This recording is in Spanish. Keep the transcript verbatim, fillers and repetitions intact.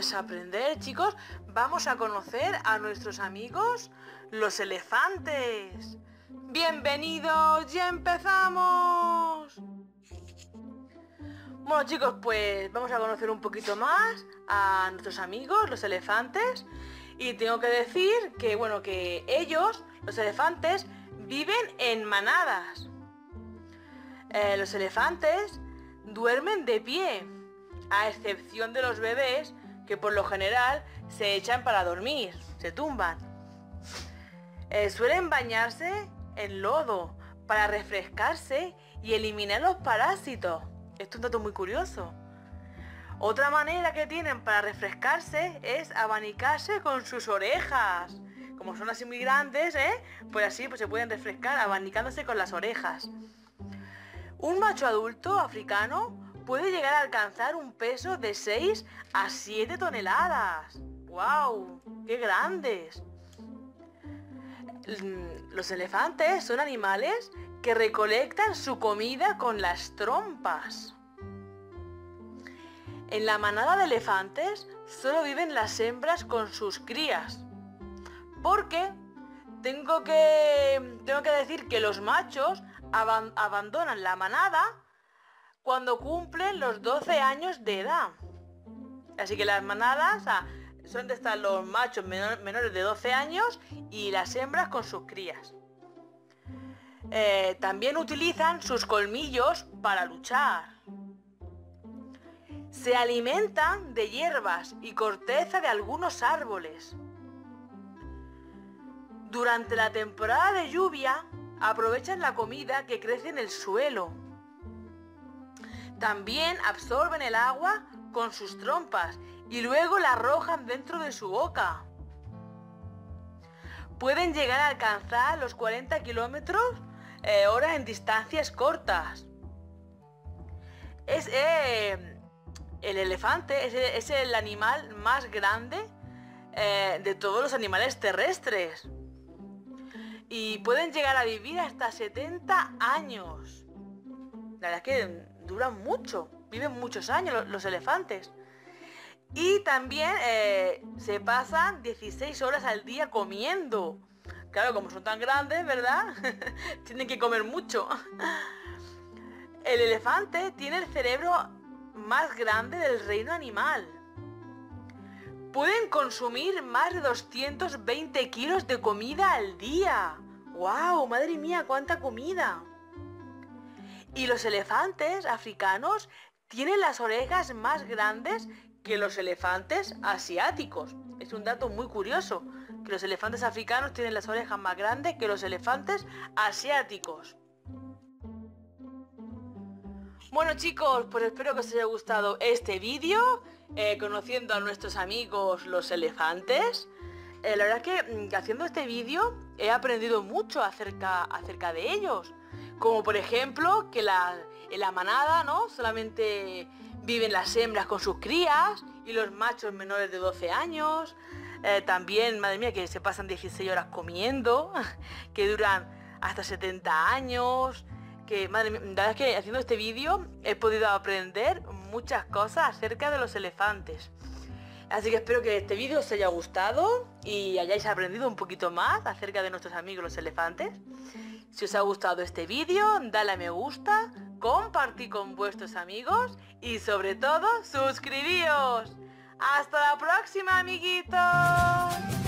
pues aprender, chicos, vamos a conocer a nuestros amigos los elefantes. ¡Bienvenidos! ¡Ya empezamos! Bueno, chicos, pues vamos a conocer un poquito más a nuestros amigos, los elefantes. Y tengo que decir que, bueno, que ellos, los elefantes, viven en manadas. Eh, los elefantes duermen de pie, a excepción de los bebés, que por lo general se echan para dormir, se tumban. Eh, suelen bañarse en lodo para refrescarse y eliminar los parásitos. Esto es un dato muy curioso. Otra manera que tienen para refrescarse es abanicarse con sus orejas. Como son así muy grandes, ¿eh? Pues así pues se pueden refrescar abanicándose con las orejas. Un macho adulto africano puede llegar a alcanzar un peso de seis a siete toneladas. ¡Guau! ¡Qué grandes! Los elefantes son animales que recolectan su comida con las trompas. En la manada de elefantes solo viven las hembras con sus crías. Porque tengo que, tengo que decir que los machos aban- abandonan la manada cuando cumplen los doce años de edad. Así que las manadas, o sea, son de estar los machos menor, menores de doce años y las hembras con sus crías. Eh, también utilizan sus colmillos para luchar. Se alimentan de hierbas y corteza de algunos árboles. Durante la temporada de lluvia, aprovechan la comida que crece en el suelo. También absorben el agua con sus trompas y luego la arrojan dentro de su boca. Pueden llegar a alcanzar los cuarenta kilómetros eh, hora en distancias cortas. Es, eh, el elefante es, es el animal más grande eh, de todos los animales terrestres. Y pueden llegar a vivir hasta setenta años. La verdad es que duran mucho, viven muchos años los, los elefantes. Y también eh, se pasan dieciséis horas al día comiendo. Claro, como son tan grandes, ¿verdad? Tienen que comer mucho. El elefante tiene el cerebro más grande del reino animal. Pueden consumir más de doscientos veinte kilos de comida al día. ¡Guau! ¡Madre mía! ¡Cuánta comida! Y los elefantes africanos tienen las orejas más grandes que los elefantes asiáticos. Es un dato muy curioso, que los elefantes africanos tienen las orejas más grandes que los elefantes asiáticos. Bueno, chicos, pues espero que os haya gustado este vídeo, eh, conociendo a nuestros amigos los elefantes. Eh, la verdad es que mm, haciendo este vídeo he aprendido mucho acerca, acerca de ellos. Como por ejemplo que la, en la manada, ¿no? Solamente viven las hembras con sus crías y los machos menores de doce años. Eh, también, madre mía, que se pasan dieciséis horas comiendo, que duran hasta setenta años. Que, madre mía, la verdad es que haciendo este vídeo he podido aprender muchas cosas acerca de los elefantes. Así que espero que este vídeo os haya gustado y hayáis aprendido un poquito más acerca de nuestros amigos los elefantes. Si os ha gustado este vídeo, dale a me gusta, compartid con vuestros amigos y sobre todo, suscribíos. ¡Hasta la próxima, amiguitos!